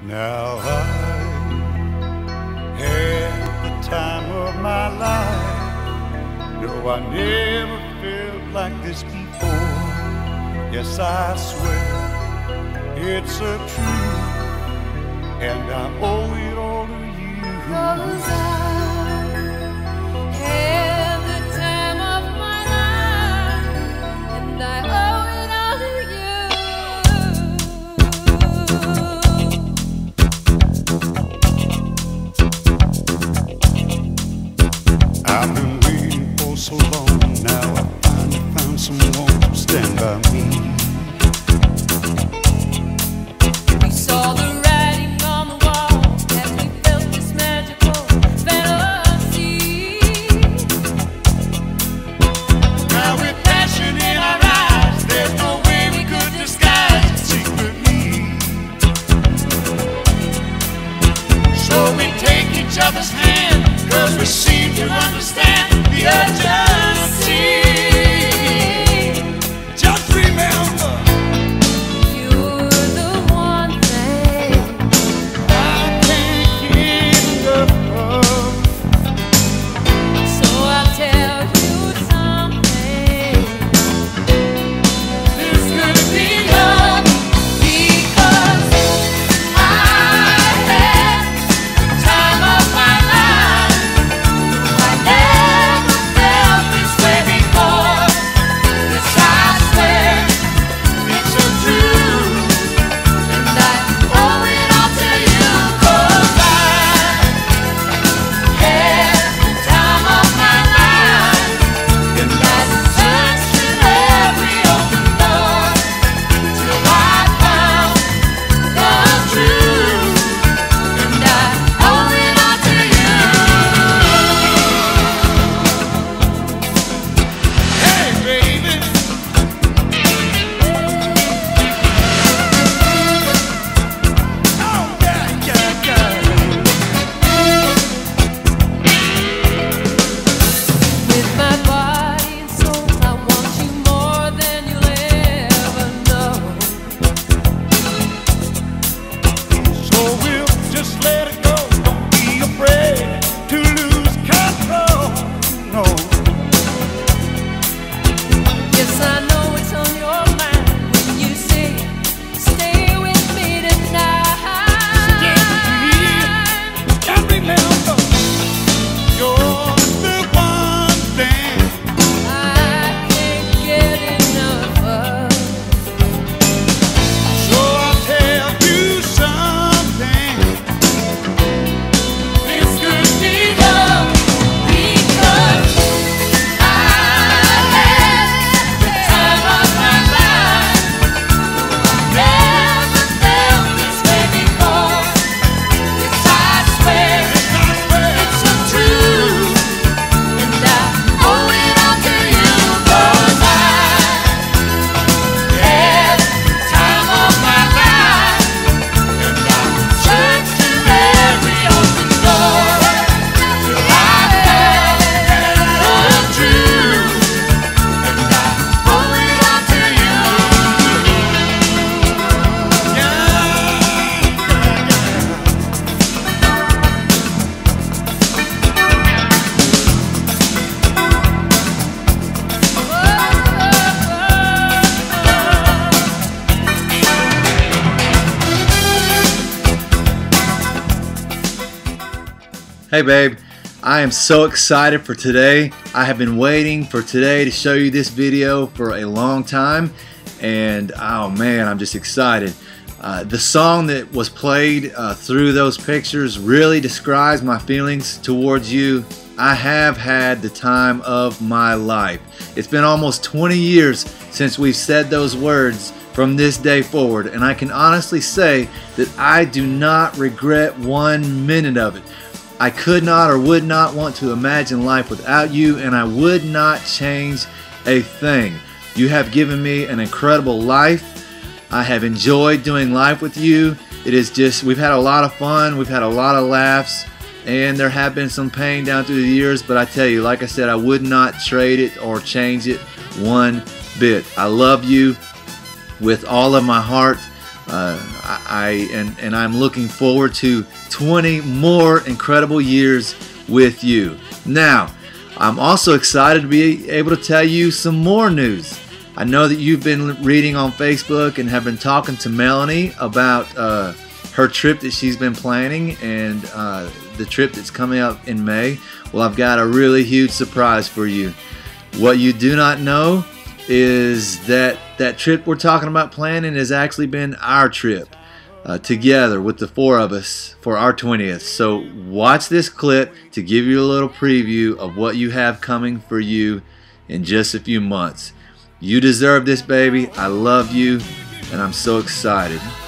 Now I had the time of my life. No, I never felt like this before. Yes, I swear it's a truth, and I owe it all to you. 'Cause I had the time of my life, and I owe it all to you. I've been waiting for so long. Now I finally found someone to stand by me. We saw the writing on the wall as we felt this magical fantasy. Now with passion in our eyes, there's no way we could disguise it secretly. So we take each other's hand, 'cause we seem to understand the urgency. Just remember, You're the one thing I can't get enough of. so I'll tell you something. This could be love, Because I had the time of my life. I never felt this way before. Yes, I swear it's a truth. and I owe it all to you. 'Cause I had the time of my life, and I searched through every open door till I found the truth, and I owe it all to you. Hey, baby. Oh, yeah, yeah, yeah. With my body and soul, I want you more than you'll ever know. So we'll just let it go. Don't be afraid to lose control. No. Yes, I know it's on your mind when you say, stay with me tonight. Just remember, you're the one thing I can't get enough of. so I'll tell you something. This could be love. Because I had the time of my life. Never felt this way before. Yes, I swear it's a truth, and I owe it all to you. 'Cause I had the time of my life, and I searched through every open door till I found the truth, and I owe it all to you. Hey babe, I am so excited for today. I have been waiting for today to show you this video for a long time, and oh man, I'm just excited. The song that was played through those pictures really describes my feelings towards you. I have had the time of my life. It's been almost 20 years since we've said those words from this day forward, and I can honestly say that I do not regret 1 minute of it. I could not or would not want to imagine life without you, and I would not change a thing. You have given me an incredible life. I have enjoyed doing life with you. It is just, we've had a lot of fun, we've had a lot of laughs, and there have been some pain down through the years, but I tell you, like I said, I would not trade it or change it one bit. I love you with all of my heart. I'm looking forward to 20 more incredible years with you. Now, I'm also excited to be able to tell you some more news. I know that you've been reading on Facebook and have been talking to Melanie about her trip that she's been planning and the trip that's coming up in May. Well, I've got a really huge surprise for you. What you do not know is that that trip we're talking about planning has actually been our trip together with the 4 of us for our 20th. So watch this clip to give you a little preview of what you have coming for you in just a few months. You deserve this, baby. I love you, and I'm so excited.